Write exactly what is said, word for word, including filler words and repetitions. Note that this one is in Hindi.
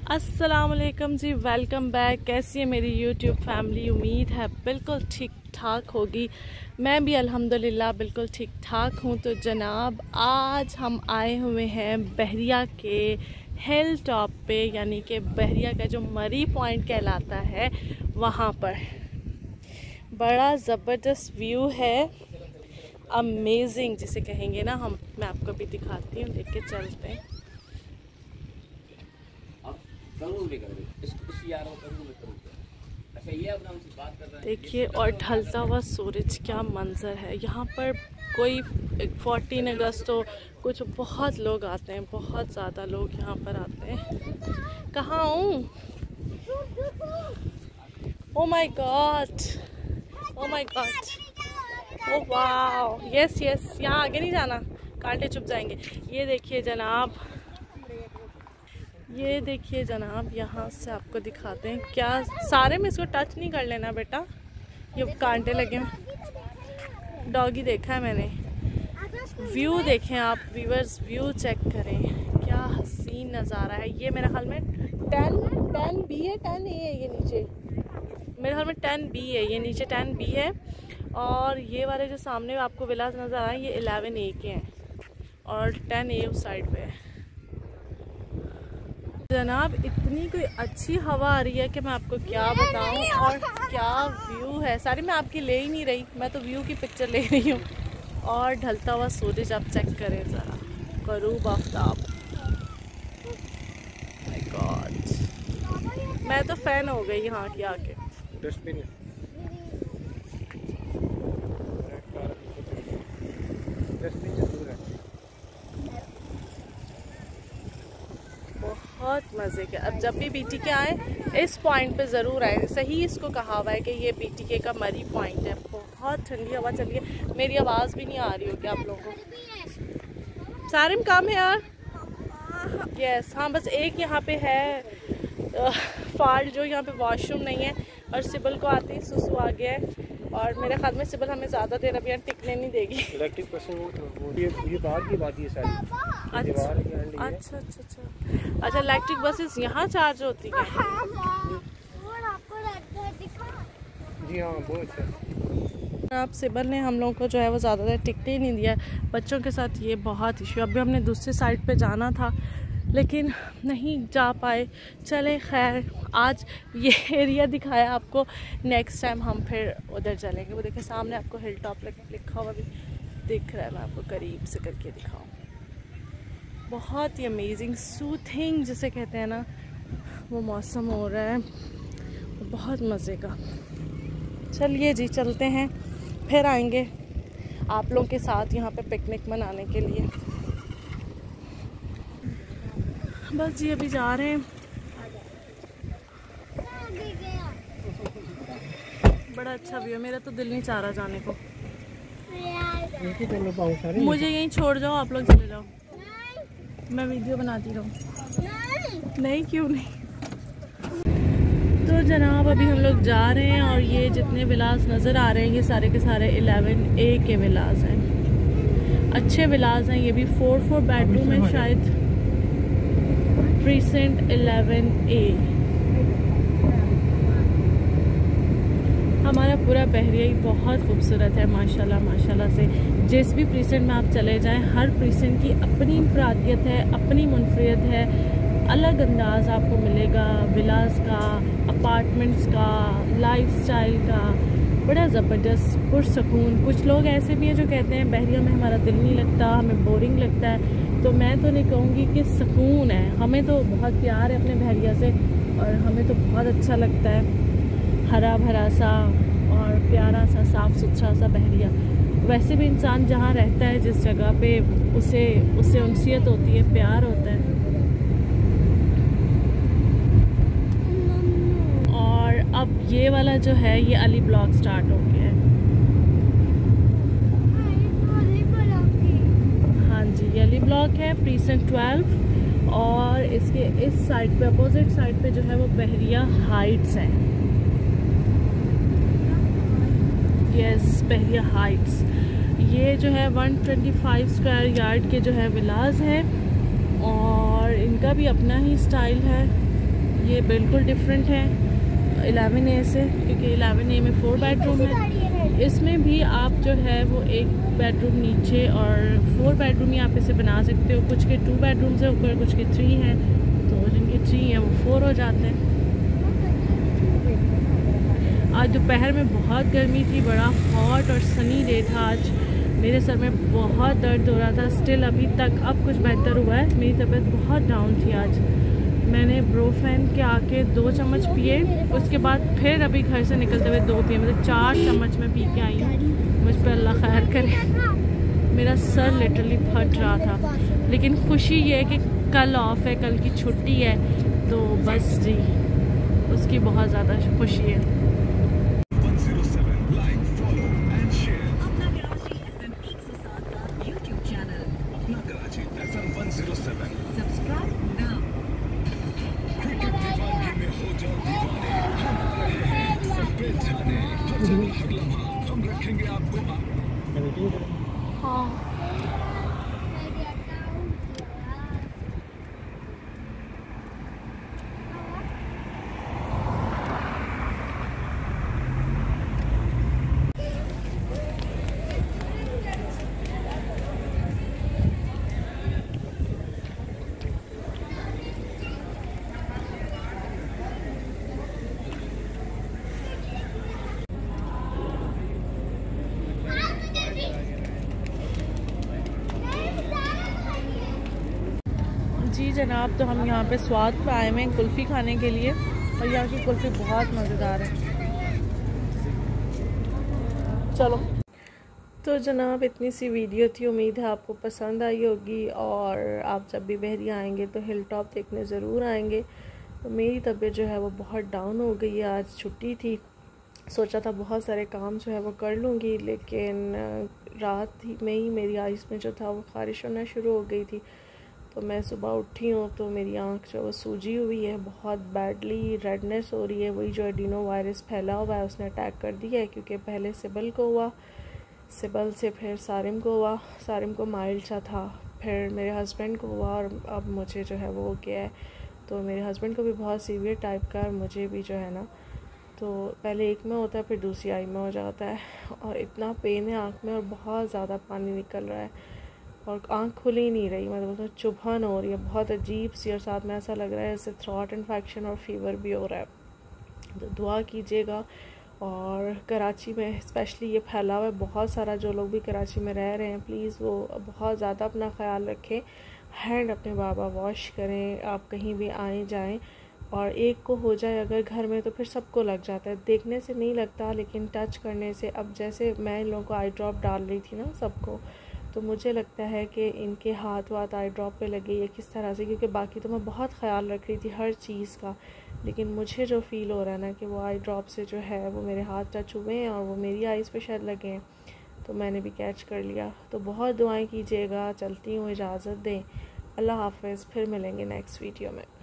अस्सलामुअलैकुम जी, वेलकम बैक। कैसी है मेरी यूट्यूब फैमिली? उम्मीद है बिल्कुल ठीक ठाक होगी। मैं भी अल्हम्दुलिल्लाह बिल्कुल ठीक ठाक हूँ। तो जनाब, आज हम आए हुए हैं बहरिया के हिल टॉप पे, यानी कि बहरिया का जो मरी पॉइंट कहलाता है वहाँ पर। बड़ा ज़बरदस्त व्यू है, अमेजिंग जिसे कहेंगे ना हम। मैं आपको भी दिखाती हूँ, देख के चलते हैं। देखिए, और ढलता हुआ सूरज, क्या मंजर है यहाँ पर। कोई फोर्टीन अगस्त हो, कुछ बहुत लोग आते हैं, बहुत ज़्यादा लोग यहाँ पर आते हैं। कहाँ हूँ? Oh my God, oh my God, oh वाह, यस यस, यहाँ आगे नहीं जाना, कांटे चुप जाएंगे। ये देखिए जनाब, ये देखिए जनाब, यहाँ से आपको दिखाते हैं। क्या सारे में इसको टच नहीं कर लेना बेटा, ये कांटे लगे हैं। डॉगी देखा है मैंने। व्यू देखें आप व्यूअर्स, व्यू चेक करें, क्या हसीन नज़ारा है। ये मेरे ख्याल में टेन टेन बी है, टेन ए है ये नीचे। मेरे ख्याल में टेन बी है ये नीचे, टेन बी है। और ये वाले जो सामने आपको विलास नज़र आ रहे हैं, ये इलेवन ए के हैं और टेन ए उस साइड पे है। जनाब, इतनी कोई अच्छी हवा आ रही है कि मैं आपको क्या बताऊं, और क्या व्यू है। सारी मैं आपकी ले ही नहीं रही, मैं तो व्यू की पिक्चर ले रही हूँ। और ढलता हुआ सूरज आप चेक करें ज़रा, गरूब आफ्ताब। माय गॉड, मैं तो फ़ैन हो गई यहाँ की आके। बहुत मज़े के। अब जब भी बीटीके आए इस पॉइंट पे ज़रूर आए। सही इसको कहा हुआ है कि ये बीटीके का मरी पॉइंट है। बहुत ठंडी हवा चल रही है, मेरी आवाज़ भी नहीं आ रही होगी आप लोगों को। सारिम काम है यार। यस हाँ, बस एक यहाँ पे है फॉल्ट, जो यहाँ पे वॉशरूम नहीं है, और सिबल को आते ही सुसु आ गया है। और मेरे ख्याल में सिबल हमें ज़्यादा देर अभी यहाँ टिकने नहीं देगी। इलेक्ट्रिक पर्सन वो ये ये बाहर की बात है सारी। अच्छा अच्छा अच्छा अच्छा अच्छा, इलेक्ट्रिक बसेस यहाँ चार्ज होती हैं। जी हाँ, बहुत अच्छा। आप सिबल ने हम लोगों को जो है वो ज़्यादा देर टिकने ही नहीं दिया। बच्चों के साथ ये बहुत इशू। अभी हमने दूसरी साइड पे जाना था लेकिन नहीं जा पाए। चले खैर, आज ये एरिया दिखाया आपको, नेक्स्ट टाइम हम फिर उधर चलेंगे। वो देखिए सामने आपको हिल टॉप लिखा हुआ भी दिख रहा है, मैं आपको करीब से करके दिखाऊँ। बहुत ही अमेजिंग, सूथिंग जिसे कहते हैं ना, वो मौसम हो रहा है, बहुत मज़े का। चलिए जी, चलते हैं, फिर आएंगे आप लोगों के साथ यहाँ पे पिकनिक मनाने के लिए। बस जी अभी जा रहे हैं। बड़ा अच्छा व्यू, मेरा तो दिल नहीं चाह रहा जाने को। मुझे यहीं छोड़ जाओ, आप लोग चले जाओ, मैं वीडियो बनाती रहूँ। नहीं, नहीं क्यों नहीं। तो जनाब, अभी हम लोग जा रहे हैं और ये जितने विलास नज़र आ रहे हैं ये सारे के सारे इलेवन ए के विलास हैं। अच्छे विलास हैं ये भी। फोर फोर बेडरूम है शायद, प्रीसेंट इलेवन ए। हमारा पूरा बहरिया ही बहुत खूबसूरत है माशाल्लाह माशाल्लाह से। जिस भी प्रीसेंट में आप चले जाएं, हर प्रीसेंट की अपनी इंफरादियत है, अपनी मुनफरियत है, अलग अंदाज आपको मिलेगा विलास का, अपार्टमेंट्स का, लाइफस्टाइल का। बड़ा ज़बरदस्त पुरसकून। कुछ लोग ऐसे भी हैं जो कहते हैं बहरिया में हमारा दिल नहीं लगता, हमें बोरिंग लगता है। तो मैं तो नहीं कहूँगी कि सुकून है, हमें तो बहुत प्यार है अपने बहरिया से, और हमें तो बहुत अच्छा लगता है। हरा भरा सा और प्यारा सा, साफ़ सुथरा सा बहरिया। वैसे भी इंसान जहाँ रहता है, जिस जगह पे, उसे उससे उनसियत होती है, प्यार होता है। और अब ये वाला जो है ये अली ब्लॉक स्टार्ट हो गया है। हाँ जी, ये अली ब्लॉक है, प्रीसेंट ट्वेल्व। और इसके इस साइड पे, अपोजिट साइड पे जो है वो बहरिया हाइट्स हैं। Yes, Bahria heights. ये जो है one twenty five square yard के जो है विलास हैं, और इनका भी अपना ही स्टाइल है। ये बिल्कुल डिफरेंट है इलेवन ए से, क्योंकि इलेवन ए में फोर बेडरूम है। इसमें भी आप जो है वो एक बेडरूम नीचे और फोर बेडरूम यहाँ पे से बना सकते हो। कुछ के टू बेडरूम से ऊपर, कुछ के थ्री हैं, तो जिनके थ्री हैं वो फोर हो जाते हैं। आज दोपहर में बहुत गर्मी थी, बड़ा हॉट और सनी डे था आज। मेरे सर में बहुत दर्द हो रहा था, स्टिल अभी तक। अब कुछ बेहतर हुआ है, मेरी तबीयत बहुत डाउन थी आज। मैंने ब्रोफेन के आके दो चम्मच पिए, उसके बाद फिर अभी घर से निकलते हुए दो पिए, मतलब चार चम्मच में पी के आई हूँ। मुझ पर अल्लाह खैर करे। मेरा सर लिटरली फट रहा था, लेकिन खुशी ये है कि कल ऑफ है, कल की छुट्टी है, तो बस जी उसकी बहुत ज़्यादा खुशी है। हम रखेंगे आपको। हाँ जी जनाब, तो हम यहाँ पे स्वाद पे आए हुए हैं कुल्फ़ी खाने के लिए, और यहाँ की कुल्फ़ी बहुत मज़ेदार है। चलो तो जनाब, इतनी सी वीडियो थी, उम्मीद है आपको पसंद आई होगी। और आप जब भी बहरी आएंगे तो हिल टॉप देखने ज़रूर आएंगे। तो मेरी तबीयत जो है वो बहुत डाउन हो गई है, आज छुट्टी थी। सोचा था बहुत सारे काम जो है वो कर लूँगी, लेकिन रात ही में ही मेरी आइज़ में जो था वो ख़ारिश होना शुरू हो गई थी। तो मैं सुबह उठी हूँ तो मेरी आँख जो वो सूजी हुई है, बहुत बैडली रेडनेस हो रही है। वही जो एडिनो वायरस फैला हुआ है उसने अटैक कर दिया है, क्योंकि पहले सिबल को हुआ, सिबल से फिर सारिम को हुआ, सारिम को माइल्ड सा था, फिर मेरे हस्बैंड को हुआ, और अब मुझे जो है वो हो गया है। तो मेरे हस्बैंड को भी बहुत सीवियर टाइप का, और मुझे भी जो है ना, तो पहले एक में होता है फिर दूसरी आई में हो जाता है। और इतना पेन है आँख में, और बहुत ज़्यादा पानी निकल रहा है, और आँख खुल ही नहीं रही, मतलब तो चुभन हो रही है बहुत अजीब सी, और साथ में ऐसा लग रहा है जैसे थ्रॉट इन्फेक्शन और फीवर भी हो रहा है। तो दुआ कीजिएगा। और कराची में स्पेशली ये फैला हुआ है बहुत सारा, जो लोग भी कराची में रह रहे हैं प्लीज़ वो बहुत ज़्यादा अपना ख्याल रखें। हैंड अपने बाबा वॉश करें, आप कहीं भी आए जाएं। और एक को हो जाए अगर घर में तो फिर सबको लग जाता है, देखने से नहीं लगता लेकिन टच करने से। अब जैसे मैं इन लोगों को आई ड्रॉप डाल रही थी ना सबको, तो मुझे लगता है कि इनके हाथ वाथ आई ड्रॉप पे लगे या किस तरह से, क्योंकि बाकी तो मैं बहुत ख्याल रख रही थी हर चीज़ का, लेकिन मुझे जो फ़ील हो रहा है ना कि वो आई ड्रॉप से जो है वो मेरे हाथ टच हुए हैं और वो मेरी आइज़ पे शायद लगे हैं, तो मैंने भी कैच कर लिया। तो बहुत दुआएं कीजिएगा। चलती हूँ, इजाज़त दें। अल्लाह हाफ़िज़, फिर मिलेंगे नेक्स्ट वीडियो में।